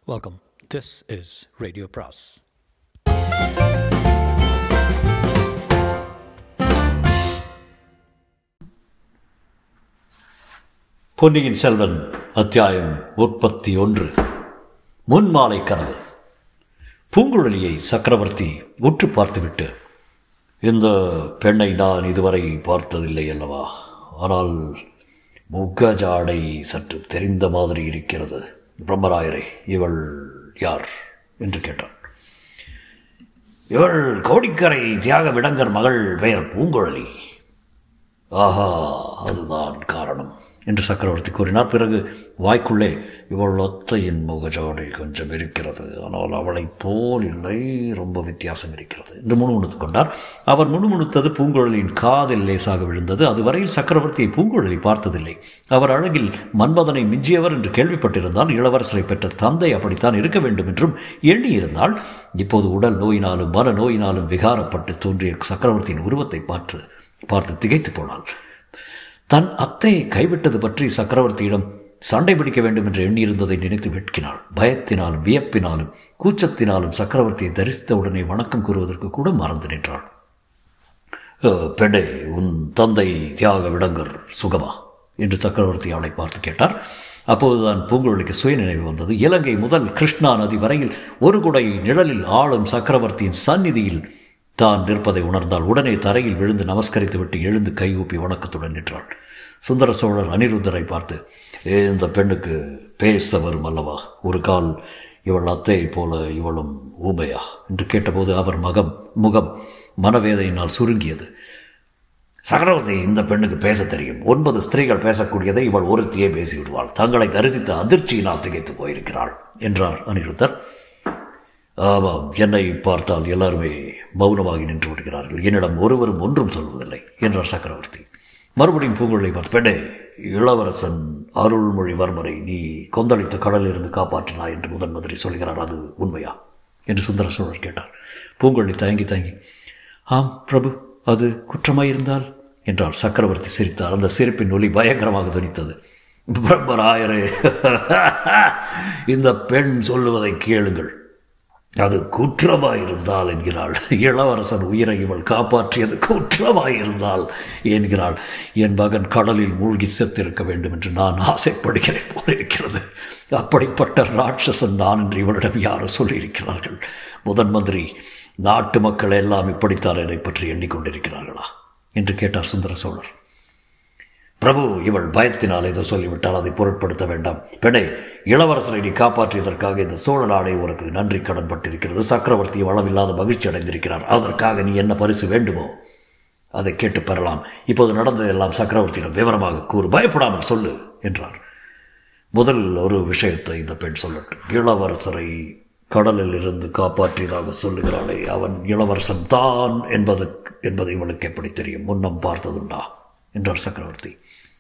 Welcome. This is RadioPras. Ponniyin Selvan அத்தியாயம் 31. முன்மாலை கனவு. பூங்குழலியை சக்கரவர்த்தி உற்று பார்த்துவிட்டு, இந்த பெண்ணை நான் இதுவரை பார்த்ததில்லை அல்லவா, ஆனால் முகஜாடை சற்று தெரிந்த மாதிரி இருக்கிறது. பிரம்மராயரே, இவள் யார் என்று கேட்டான். இவள் கோடிக்கரை தியாக விடங்கர் மகள், பெயர் பூங்குழலி. ஆஹா, அதுதான் காரணம் என்று சக்கரவர்த்தி கூறினார். பிறகு வாய்க்குள்ளே, இவள் ஒத்தையின் முகஜாடை கொஞ்சம் இருக்கிறது, ஆனால் அவளைப் போல் இல்லை, ரொம்ப வித்தியாசம் இருக்கிறது என்று முணுமுணுத்துக் கொண்டார். அவர் முணுமுணுத்தது பூங்குழலியின் காதில் லேசாக விழுந்தது. அதுவரையில் சக்கரவர்த்தியை பூங்குழலி பார்த்ததில்லை. அவர் அழகில் மன்மதனை மிஞ்சியவர் என்று கேள்விப்பட்டிருந்தால், இளவரசரை பெற்ற தந்தை அப்படித்தான் இருக்க வேண்டும் என்றும் எண்ணியிருந்தால், இப்போது உடல் நோயினாலும் மன நோயினாலும் விகாரப்பட்டு தோன்றிய சக்கரவர்த்தியின் உருவத்தை பார்த்து திகைத்து போனாள். தன் அத்தையை கைவிட்டது பற்றி சக்கரவர்த்தியிடம் சண்டை பிடிக்க வேண்டும் என்று எண்ணியிருந்ததை நினைத்து வெட்கினாள். பயத்தினாலும் வியப்பினாலும் கூச்சத்தினாலும் சக்கரவர்த்தியை தரிசித்தவுடனே வணக்கம் கூறுவதற்கு கூட மறந்து நின்றாள். பெண்ணே, உன் தந்தை தியாக விடங்கர் சுகமா என்று சக்கரவர்த்தி அவளை பார்த்து கேட்டார். அப்போதுதான் பூங்குழலிக்கு சுயநினைவு வந்தது. இலங்கை முதல் கிருஷ்ணா நதி வரையில் ஒரு குடை நிழலில் ஆளும் சக்கரவர்த்தியின் சந்நிதியில் தான் நிற்பதை உணர்ந்தால் உடனே தரையில் விழுந்து நமஸ்கரித்துவிட்டு எழுந்து கைகூப்பி வணக்கத்துடன் நின்றாள். சுந்தர சோழர் அனிருத்தரை பார்த்து, இந்த பெண்ணுக்கு பேச வரும் அல்லவா, ஒரு கால் இவள் அத்தையை போல இவளும் ஊமையா என்று கேட்டபோது அவர் முகம் மனவேதையினால் சுருங்கியது. சக்கரவர்த்தி, இந்த பெண்ணுக்கு பேச தெரியும். 9 ஸ்திரீகள் பேசக்கூடியதை இவள் ஒருத்தியே பேசிவிடுவாள். தங்களை தரிசித்த அதிர்ச்சியினால் திகைத்து போயிருக்கிறாள் என்றார் அனிருத்தர். ஆமாம், என்னை பார்த்தால் எல்லாருமே மௌனமாகி நின்று விடுகிறார்கள். என்னிடம் ஒருவரும் ஒன்றும் சொல்வதில்லை என்றார் சக்கரவர்த்தி. மறுபடியும் பூங்குழலை பார்த்து, பெண்ணே, இளவரசன் அருள்மொழிவர்மரை நீ கொந்தளித்த கடலில் இருந்து காப்பாற்றினாய் என்று முதன் மந்திரி சொல்கிறார், அது உண்மையா என்று சுந்தர சோழர் கேட்டார். பூங்குழலி தயங்கி, ஆம் பிரபு, அது குற்றமாயிருந்தால் என்றார். சக்கரவர்த்தி சிரித்தார். அந்த சிரிப்பின் ஒலி பயங்கரமாக துணித்தது. பிரம்மராயரே, இந்த பெண் சொல்லுவதை கேளுங்கள். அது குற்றமாயிருந்தால் என்கிறாள். இளவரசன் உயிரை இவள் காப்பாற்றியது குற்றமாயிருந்தால் என்கிறாள். என் மகன் கடலில் மூழ்கி செத்திருக்க வேண்டும் என்று நான் ஆசைப்படுகிறேன் போலிருக்கிறது. அப்படிப்பட்ட ராட்சசன் நான் என்று இவளிடம் யாரோ சொல்லியிருக்கிறார்கள். முதன் மந்திரி, நாட்டு மக்கள் எல்லாம் இப்படித்தான் என்னை பற்றி எண்ணிக்கொண்டிருக்கிறார்களா என்று கேட்டார் சுந்தர சோழர். பிரபு, இவள் பயத்தினால் ஏதோ சொல்லிவிட்டால் அதை பொருட்படுத்த வேண்டாம். பெண்ணே, இளவரசரை நீ காப்பாற்றியதற்காக இந்த சோழ நாடே உனக்கு நன்றி கடன் பட்டிருக்கிறது. சக்கரவர்த்தி அளவில்லாத மகிழ்ச்சி அடைந்திருக்கிறார். அதற்காக நீ என்ன பரிசு வேண்டுமோ அதை கேட்டு பெறலாம். இப்போது நடந்ததெல்லாம் சக்கரவர்த்தியிடம் விவரமாக கூறு, பயப்படாமல் சொல்லு என்றார். முதல் ஒரு விஷயத்தை இந்த பெண் சொல்லட்டும். இளவரசரை கடலில் இருந்து காப்பாற்றியதாக சொல்லுகிறாளே, அவன் இளவரசன் தான் என்பதை இவளுக்கு எப்படி தெரியும்? முன்னம் பார்த்ததுண்டா என்றார் சக்கரவர்த்தி.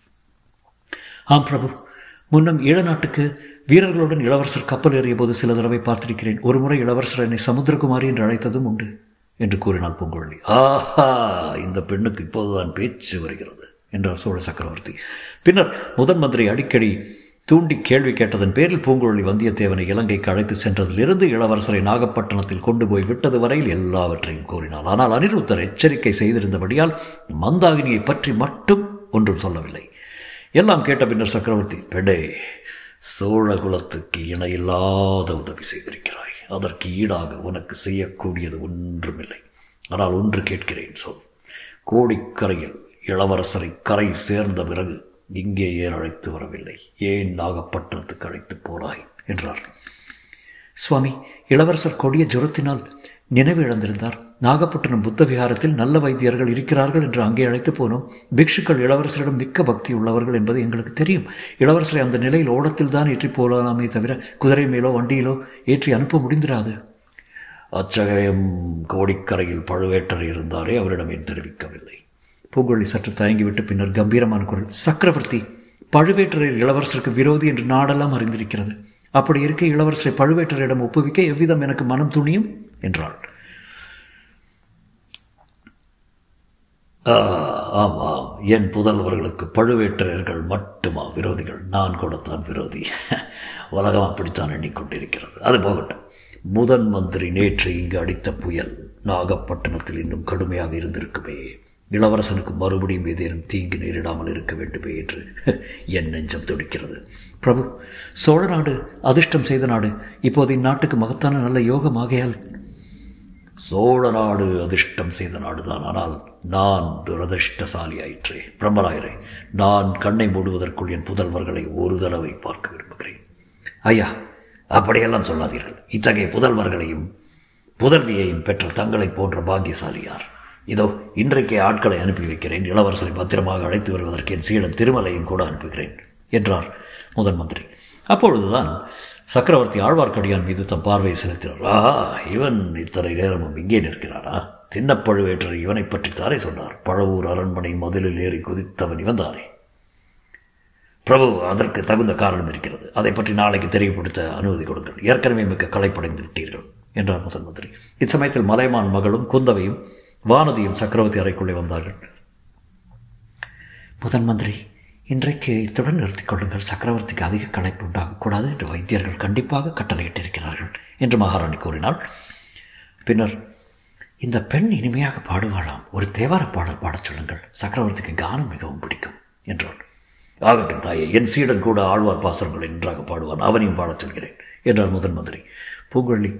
ஆம் பிரபு, முன்னம் ஈழ நாட்டுக்கு வீரர்களுடன் இளவரசர் கப்பல் ஏறிய போது சில தடவை பார்த்திருக்கிறேன். ஒருமுறை இளவரசர் என்னை சமுத்திரகுமாரி என்று அழைத்ததும் உண்டு என்று கூறினாள் பூங்குழலி. ஆஹா, இந்த பெண்ணுக்கு இப்போதுதான் பேச்சு வருகிறது என்றார் சோழ சக்கரவர்த்தி. பின்னர் முதன் மந்திரி அடிக்கடி தூண்டி கேள்வி கேட்டதன் பேரில் பூங்குழலி வந்தியத்தேவனை இலங்கைக்கு அழைத்து சென்றதிலிருந்து இளவரசரை நாகப்பட்டினத்தில் கொண்டு போய் விட்டது வரையில் எல்லாவற்றையும் கூறினாள். ஆனால் அனிருத்தர் எச்சரிக்கை செய்திருந்தபடியால் மந்தாகினியை பற்றி மட்டும் ஒன்றும் சொல்லவில்லை. எல்லாம் கேட்ட பின்னர் சக்கரவர்த்தி, பெண்ணே, சோழ குலத்துக்கு இணையில்லாத உதவி செய்திருக்கிறாய். அதற்கு ஈடாக உனக்கு செய்யக்கூடியது ஒன்றுமில்லை. ஆனால் ஒன்று கேட்கிறேன், சொல். கோடிக்கரையில் இளவரசரை கரை சேர்ந்த பிறகு இங்கே ஏன் அழைத்து வரவில்லை? ஏன் நாகப்பட்டினத்துக்கு அழைத்து போனாய் என்றார். சுவாமி, இளவரசர் கொடிய ஜுரத்தினால் நினைவு இழந்திருந்தார். நாகப்பட்டினம் புத்த விகாரத்தில் நல்ல வைத்தியர்கள் இருக்கிறார்கள் என்று அங்கே அழைத்து போனோம். பிக்ஷுக்கள் இளவரசரிடம் மிக்க பக்தி உள்ளவர்கள் என்பது எங்களுக்கு தெரியும். இளவரசரை அந்த நிலையில் ஓடத்தில் தான் ஏற்றி போகலாமே தவிர குதிரை மேலோ வண்டியிலோ ஏற்றி அனுப்ப முடிந்திராது. அச்சமயம் கோடிக்கரையில் பழுவேட்டர் இருந்தாரே, அவரிடம் ஏன் தெரிவிக்கவில்லை? பூங்குழலி சற்று தயங்கிவிட்டு பின்னர் கம்பீரமான குரல், சக்கரவர்த்தி, பழுவேட்டரையர் இளவரசருக்கு விரோதி என்று நாடெல்லாம் அறிந்திருக்கிறது. அப்படி இருக்க இளவரசரை பழுவேட்டரிடம் ஒப்புவிக்க எவ்விதம் எனக்கு மனம் துணியும் என்றாள். ஆமாம், என் புதல்வர்களுக்கு பழுவேட்டரையர்கள் மட்டுமா விரோதிகள்? நான் கூடத்தான் விரோதி. உலகம் அப்படித்தான் எண்ணிக்கொண்டிருக்கிறது. அது போகட்டும். முதன் மந்திரி நேற்று இங்கு அடித்த புயல் நாகப்பட்டினத்தில் இன்னும் கடுமையாக இருந்திருக்குமே. இளவரசனுக்கு மறுபடியும் ஏதேனும் தீங்கு நேரிடாமல் இருக்க வேண்டுமே என்று என் நெஞ்சம் துடிக்கிறது. பிரபு, சோழ நாடு அதிர்ஷ்டம் செய்த நாடு. இப்போது இந்நாட்டுக்கு மகத்தான நல்ல யோகம் ஆகையால். சோழ நாடு அதிர்ஷ்டம் செய்த நாடுதான். ஆனால் நான் துரதிர்ஷ்டசாலி ஆயிற்றே. பிரம்மராயரே, நான் கண்ணை மூடுவதற்குள் என் புதல்வர்களை ஒரு தடவை பார்க்க விரும்புகிறேன். ஐயா, அப்படியெல்லாம் சொல்லாதீர்கள். இத்தகைய புதல்வர்களையும் புதல்வியையும் பெற்ற தங்களை போன்ற பாக்கியசாலி யார்? இதோ இன்றைக்கே ஆட்களை அனுப்பி வைக்கிறேன். இளவரசரை பத்திரமாக அழைத்து வருவதற்கு என் சீடன் திருமலையும் கூட அனுப்புகிறேன் என்றார் முதன் மந்திரி. அப்பொழுதுதான் சக்கரவர்த்தி ஆழ்வார்க்கடியான் மீது தம் பார்வையை செலுத்தினார். ஆஹா, இவன் இத்தனை நேரமும் இங்கே நிற்கிறானா? சின்ன பழுவேற்றரை இவனை பற்றித்தானே சொன்னார். பழவூர் அரண்மனை மதிலில் ஏறி குதித்தவன் இவன் தானே. பிரபு, அதற்கு தகுந்த காரணம் இருக்கிறது. அதை பற்றி நாளைக்கு தெரியப்படுத்த அனுமதி கொடுங்கள். ஏற்கனவே மிக்க களைப்படைந்து விட்டீர்கள் என்றார் முதன் மந்திரி. இச்சமயத்தில் மலையமான் மகளும் குந்தவையும் வானதியும் சக்கரவர்த்தி அறைக்குள்ளே வந்தார்கள். முதன் மந்திரி, இன்றைக்கு இத்துடன் நிறுத்திக் கொள்ளுங்கள். சக்கரவர்த்திக்கு அதிக களைப்பு உண்டாகக்கூடாது என்று வைத்தியர்கள் கண்டிப்பாக கட்டளையிட்டிருக்கிறார்கள் என்று மகாராணி கூறினாள். பின்னர், இந்த பெண் இனிமையாக பாடுவாளாம். ஒரு தேவார பாடல் பாடச் சொல்லுங்கள். சக்கரவர்த்திக்கு கானம் மிகவும் பிடிக்கும் என்றாள். ஆகட்டும் தாயே, என் சீடன் கூட ஆழ்வார் பாசுரங்களை நன்றாக பாடுவான். அவனையும் பாடச் சொல்கிறேன் என்றார் முதன் மந்திரி. பூங்கொழி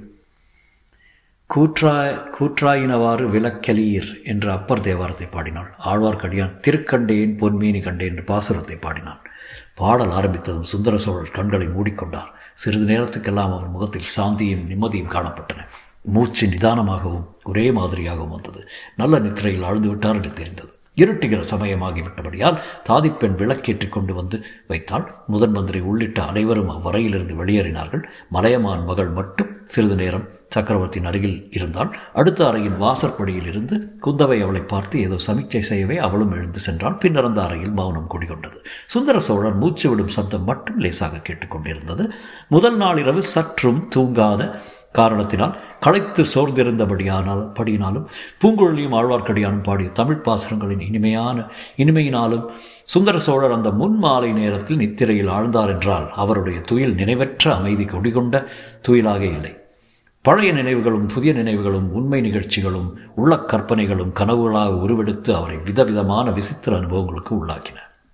கூற்றாயினவாறு விலக்கலீர் என்ற அப்பர் தேவாரத்தை பாடினாள். ஆழ்வார்க்கடியான் திருக்கண்டேன் பொன்மேனி கண்டேன் என்று பாசுரத்தை பாடினான். பாடல் ஆரம்பித்ததும் சுந்தர சோழர் கண்களை மூடிக்கொண்டார். சிறிது நேரத்துக்கெல்லாம் அவர் முகத்தில் சாந்தியும் நிம்மதியும் காணப்பட்டன. மூச்சு நிதானமாகவும் ஒரே மாதிரியாகவும் வந்தது. நல்ல நித்திரையில் ஆழ்ந்து விட்டார் என்று தெரிந்தது. இருட்டுகிற சமயமாகிவிட்டபடியால் தாதிப்பெண் விளக்கேற்றிக் கொண்டு வந்து வைத்தாள். முதன் மந்திரி உள்ளிட்ட அனைவரும் அவ்வறையிலிருந்து வெளியேறினார்கள். மலையமான் மகள் மட்டும் சிறிது நேரம் சக்கரவர்த்தியின் அருகில் இருந்தாள். அடுத்த அறையின் வாசற்படியில் இருந்து குந்தவை அவளை பார்த்து ஏதோ சமிச்சை செய்யவே அவளும் எழுந்து சென்றாள். பின்னர் அந்த அறையில் மௌனம் குடிகொண்டது. சுந்தர சோழர் மூச்சு விடும் சப்தம் மட்டும் லேசாக கேட்டுக்கொண்டிருந்தது. முதல் நாளிரவு சற்றும் தூங்காத காரணத்தினால் களைத்து சோர்ந்திருந்தபடியினாலும் பூங்குழலியும் ஆழ்வார்க்கடியானும் பாடிய தமிழ் பாசுரங்களின் இனிமையினாலும் சுந்தர சோழர் அந்த முன் மாலை நேரத்தில் நித்திரையில் ஆழ்ந்தார் என்றால் அவருடைய துயில் நினைவற்ற அமைதி குடிகொண்ட துயிலாக இல்லை. பழைய நினைவுகளும் புதிய நினைவுகளும் உண்மை நிகழ்ச்சிகளும் உள்ள கற்பனைகளும் கனவுகளாக உருவெடுத்து அவரை விதவிதமான விசித்திர அனுபவங்களுக்கு உள்ளாக்கின.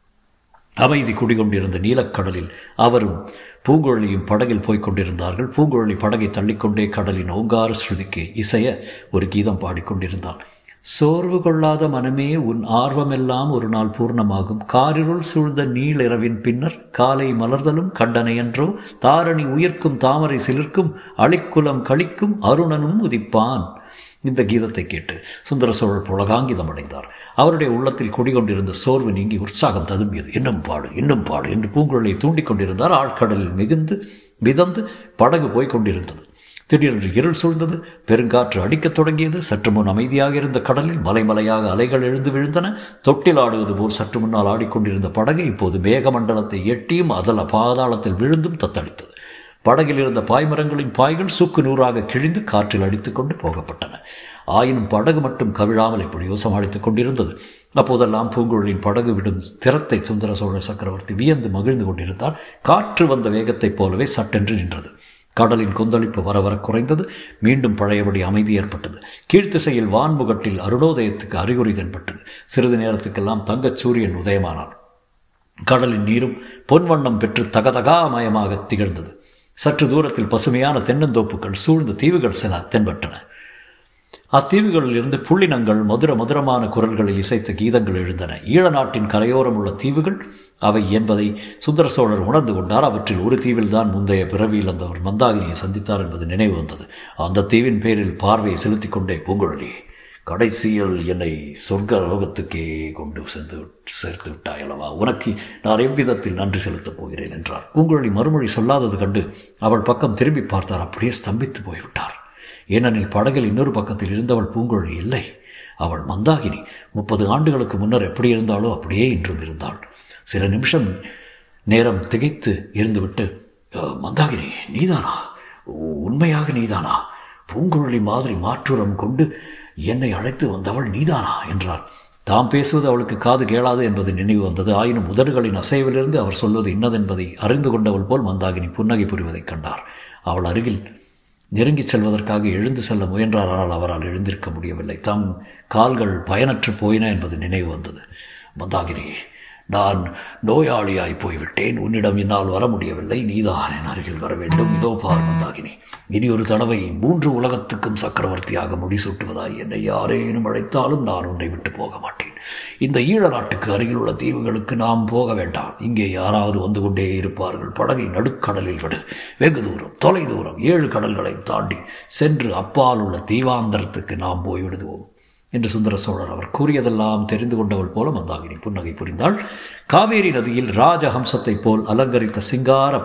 அமைதி குடிகொண்டிருந்த நீலக்கடலில் அவரும் பூங்குழலியும் படகில் போய்க் கொண்டிருந்தார்கள். பூங்குழலி படகை தள்ளிக்கொண்டே கடலின் ஓங்கார ஸ்ருதிக்கு இசைய ஒரு கீதம் பாடிக்கொண்டிருந்தாள். சோர்வு கொள்ளாத மனமே, உன் ஆர்வமெல்லாம் ஒரு நாள் பூர்ணமாகும். காரிருள் சூழ்ந்த நீளிரவின் பின்னர் காலை மலர்தலும் கண்டனையன்றோ. தாரணி உயிர்க்கும் தாமரை சிலிர்க்கும் அழிக்குலம் கழிக்கும் அருணனும் உதிப்பான். இந்த கீதத்தை கேட்டு சுந்தர சோழர் புலகாங்கிதம் அடைந்தார். அவருடைய உள்ளத்தில் குடிகொண்டிருந்த சோர்வு நீங்கி உற்சாகம் ததும்பியது. இன்னும் பாடு, இன்னும் பாடு என்று பூங்குழலியை தூண்டிக் கொண்டிருந்தார். ஆழ்கடலில் மிதந்து படகு போய்கொண்டிருந்தது. திடீரென்று இருள் சூழ்ந்தது. பெருங்காற்று அடிக்கத் தொடங்கியது. சற்று முன் அமைதியாக இருந்த கடலில் மலைமலையாக அலைகள் எழுந்து விழுந்தன. தொட்டில் ஆடுவது போல் சற்று முன்னால் ஆடிக்கொண்டிருந்த படகு இப்போது மேகமண்டலத்தை எட்டியும் அதல பாதாளத்தில் விழுந்தும் தத்தளித்தது. படகில் இருந்த பாய்மரங்களின் பாய்கள் சுக்கு நூறாக கிழிந்து காற்றில் அடித்துக் கொண்டு போகப்பட்டன. ஆயினும் படகு மட்டும் கவிழாமல் எப்படியோ சமாளித்துக் கொண்டிருந்தது. அப்போதெல்லாம் பூங்குழலின் படகு விடும் ஸ்திரத்தை சுந்தர சோழ சக்கரவர்த்தி வியந்து மகிழ்ந்து கொண்டிருந்தார். காற்று வந்த வேகத்தைப் போலவே சட்டென்று நின்றது. கடலின் கொந்தளிப்பு வர வர குறைந்தது. மீண்டும் பழையபடி அமைதி ஏற்பட்டது. கீழ்த்திசையில் வான்முகட்டில் அருணோதயத்துக்கு அறிகுறி தென்பட்டது. சிறிது நேரத்துக்கெல்லாம் தங்கச் சூரியன் உதயமானான். கடலின் நீரும் பொன்வண்ணம் பெற்று தகதகாமயமாக திகழ்ந்தது. சற்று தூரத்தில் பசுமையான தென்னந்தோப்புகள் சூழ்ந்த தீவுகள் சில தென்பட்டன. அத்தீவுகளில் இருந்து புள்ளினங்கள் மதுரமான குரல்களில் இசைத்த கீதங்கள் எழுந்தன. ஈழ நாட்டின் கரையோரம் உள்ள தீவுகள் அவை என்பதை சுந்தர சோழர் உணர்ந்து கொண்டார். அவற்றில் ஒரு தீவில்தான் முந்தைய பிறவியில் அந்தவர் மந்தாகினியை சந்தித்தார் என்பது நினைவு வந்தது. அந்த தீவின் பேரில் பார்வையை செலுத்திக் கொண்டே, பூங்குழலி, கடைசியில் என்னை சொர்க்க ரோகத்துக்கே கொண்டு சேர்த்து விட்டாயல்லவா? உனக்கு நான் எவ்விதத்தில் நன்றி செலுத்தப் போகிறேன் என்றார். பூங்குழலி மறுமொழி சொல்லாதது கண்டு அவள் பக்கம் திரும்பி பார்த்தார். அப்படியே ஸ்தம்பித்து போய்விட்டார். ஏனெனில் படகில் இன்னொரு பக்கத்தில் இருந்தவள் பூங்குழலி இல்லை, அவள் மந்தாகினி. 30 ஆண்டுகளுக்கு முன்னர் எப்படி இருந்தாலோ அப்படியே இன்றும் இருந்தாள். சில நிமிஷம் நேரம் திகைத்து இருந்துவிட்டு, மந்தாகினி, நீதானா? உண்மையாக நீதானா? பூங்குழலி மாதிரி மாற்றுரம் கொண்டு என்னை அழைத்து வந்தவள் நீதானா என்றார். தாம் பேசுவது அவளுக்கு காது கேளாது என்பது நினைவு வந்தது. ஆயினும் உதடுகளின் அசைவிலிருந்து அவர் சொல்வது இன்னதென்பதை அறிந்து கொண்டவள் போல் மந்தாகினி புன்னகை புரிவதைக் கண்டார். அவள் அருகில் நெருங்கிச் செல்வதற்காக எழுந்து செல்ல முயன்றார். ஆனால் அவரால் எழுந்திருக்க முடியவில்லை. தம் கால்கள் பயனற்று போயின என்பது நினைவு வந்தது. மந்தாகினி, நான் நோயாளியாய் போய்விட்டேன். உன்னிடம் என்னால் வர முடியவில்லை. நீதான் என் அருகில் வர வேண்டும். இதோ பார் மந்தாகினி, இனி ஒரு தடவை 3 உலகத்துக்கும் சக்கரவர்த்தியாக முடிசூட்டுவதாய் என்னை யாரேனும் அழைத்தாலும் நான் உன்னை விட்டு போக மாட்டேன். இந்த ஈழ நாட்டுக்கு அருகில் உள்ள தீவுகளுக்கு நாம் போக வேண்டாம். இங்கே யாராவது வந்து கொண்டே இருப்பார்கள். படகை நடுக்கடலில் விடு. வெகு தூரம், தொலை தூரம், 7 கடல்களையும் தாண்டி சென்று அப்பால் உள்ள தீவாந்தரத்துக்கு நாம் போய்விடுவோம் என்று சுந்தர சோழர் அவர் கூறியதெல்லாம் தெரிந்து கொண்டவள் போல மந்தாகினி புன்னகை புரிந்தாள். காவேரி நதியில் ராஜஹம்சத்தைப் போல் அலங்கரித்த சிங்கார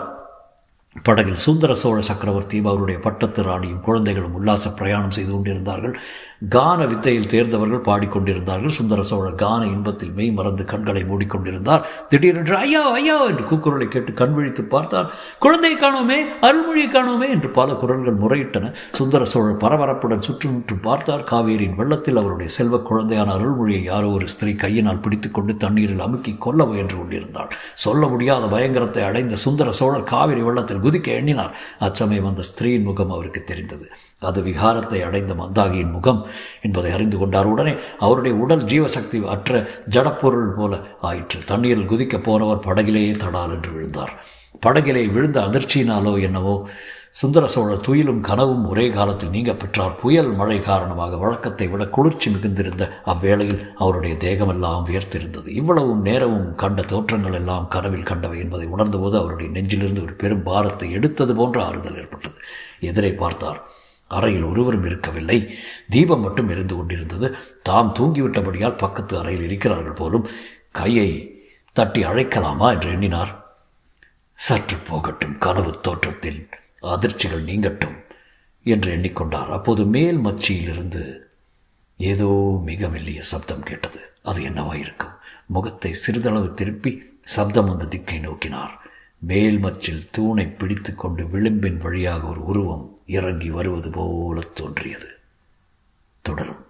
படகில் சுந்தர சோழ சக்கரவர்த்தியும் அவருடைய பட்டத்து ராணியும் குழந்தைகளும் உல்லாச பிரயாணம் செய்து கொண்டிருந்தார்கள். கான வித்தையில் தேர்ந்தவர்கள் பாடிக்கொண்டிருந்தார்கள். சுந்தர சோழர் கான இன்பத்தில் மெய் மறந்து கண்களை மூடிக்கொண்டிருந்தார். திடீரென்று ஐயா ஐயா என்று கூக்குரலை கேட்டு கண் விழித்து பார்த்தார். குழந்தையை காணோமே, அருள்மொழியை காணோமே என்று பல குரல்கள் முறையிட்டன. சுந்தர சோழர் பரபரப்புடன் சுற்றுமுற்றும் பார்த்தார். காவேரியின் வெள்ளத்தில் அவருடைய செல்வ குழந்தையான அருள்மொழியை யாரோ ஒரு ஸ்திரீ கையினால் பிடித்துக்கொண்டு தண்ணீரில் அமுக்கி கொல்ல முயன்று கொண்டிருந்தாள். சொல்ல முடியாத பயங்கரத்தை அடைந்த சுந்தர சோழர் காவிரி வெள்ளத்தில் குதிக்க எண்ணினார். அச்சமயம் அந்த ஸ்திரீயின் முகம் அவருக்கு தெரிந்தது. அது விகாரத்தை அடைந்த மந்தாகியின் முகம் என்பதை அறிந்து கொண்டார். உடனே அவருடைய உடல் ஜீவசக்தி அற்ற ஜடப்பொருள் போல ஆயிற்று. தண்ணீரில் குதிக்கப் போனவர் படகிலேயே தடால் என்று விழுந்தார். படகிலே விழுந்த அதிர்ச்சியினாலோ என்னவோ சுந்தர சோழர் துயிலும் கனவும் ஒரே காலத்தில் நீங்க பெற்றார். புயல் மழை காரணமாக வழக்கத்தை விட குளிர்ச்சி மிகுந்திருந்த அவ்வேளையில் அவருடைய தேகமெல்லாம் வியர்த்திருந்தது. இவ்வளவும் நேரமும் கண்ட தோற்றங்கள் எல்லாம் கனவில் கண்டவை என்பதை உணர்ந்தபோது அவருடைய நெஞ்சிலிருந்து ஒரு பெரும் பாரத்தை எடுத்தது போன்ற ஆறுதல் ஏற்பட்டது. எதிரே பார்த்தார். அறையில் ஒருவரும் இருக்கவில்லை. தீபம் மட்டும் எரிந்து கொண்டிருந்தது. தாம் தூங்கிவிட்டபடியால் பக்கத்து அறையில் இருக்கிறார்கள் போலும். கையை தட்டி அழைக்கலாமா என்று எண்ணினார். சற்று போகட்டும், கனவு தோற்றத்தில் அதிர்ச்சிகள் நீங்கட்டும் என்று எண்ணிக்கொண்டார். அப்போது மேல் மச்சியிலிருந்து ஏதோ மிக மெல்லிய சப்தம் கேட்டது. அது என்னவாயிருக்கும்? முகத்தை சிறிதளவு திருப்பி சப்தம் அந்த திக்கை நோக்கினார். மேல் மச்சில் தூணை பிடித்து கொண்டு விளிம்பின் வழியாக ஒரு உருவம் இறங்கி வருவது போல தோன்றியது. தொடரும்.